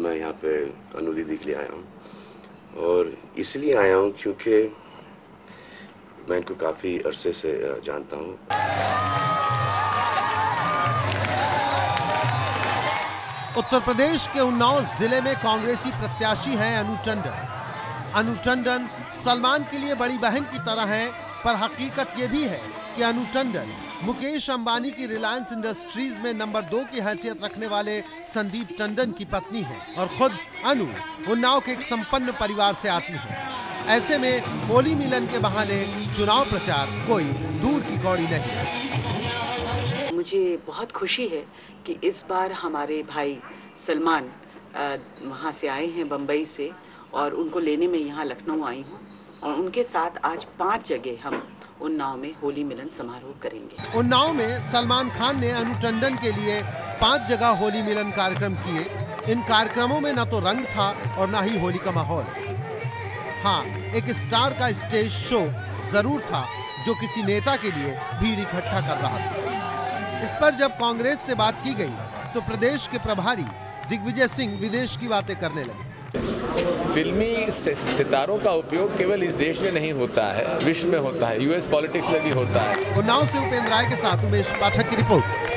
मैं यहाँ पे अनु दीदी के लिए आया हूँ और इसलिए आया हूँ क्योंकि मैं इनको काफ़ी अरसे से जानता हूँ। उत्तर प्रदेश के उन्नाव जिले में कांग्रेसी प्रत्याशी हैं अनु टंडन। अनु टंडन सलमान के लिए बड़ी बहन की तरह हैं, पर हकीकत ये भी है कि अनु टंडन मुकेश अंबानी की रिलायंस इंडस्ट्रीज में नंबर 2 की हैसियत रखने वाले संदीप टंडन की पत्नी हैं और खुद अनु उन्नाव के एक संपन्न परिवार से आती हैं। ऐसे में होली मिलन के बहाने चुनाव प्रचार कोई दूर की कौड़ी नहीं। मुझे बहुत खुशी है कि इस बार हमारे भाई सलमान वहाँ से आए हैं बम्बई से और उनको लेने में यहाँ लखनऊ आई हूँ और उनके साथ आज 5 जगह हम उन्नाव में होली मिलन समारोह करेंगे। उन्नाव में सलमान खान ने अनु टंडन के लिए 5 जगह होली मिलन कार्यक्रम किए। इन कार्यक्रमों में न तो रंग था और न ही होली का माहौल। हाँ, एक स्टार का स्टेज शो जरूर था जो किसी नेता के लिए भीड़ इकट्ठा कर रहा था। इस पर जब कांग्रेस से बात की गई तो प्रदेश के प्रभारी दिग्विजय सिंह विदेश की बातें करने लगे। फिल्मी सितारों का उपयोग केवल इस देश में नहीं होता है, विश्व में होता है, यूएस पॉलिटिक्स में भी होता है। उन्नाव से उपेंद्र राय के साथ उमेश पाठक की रिपोर्ट।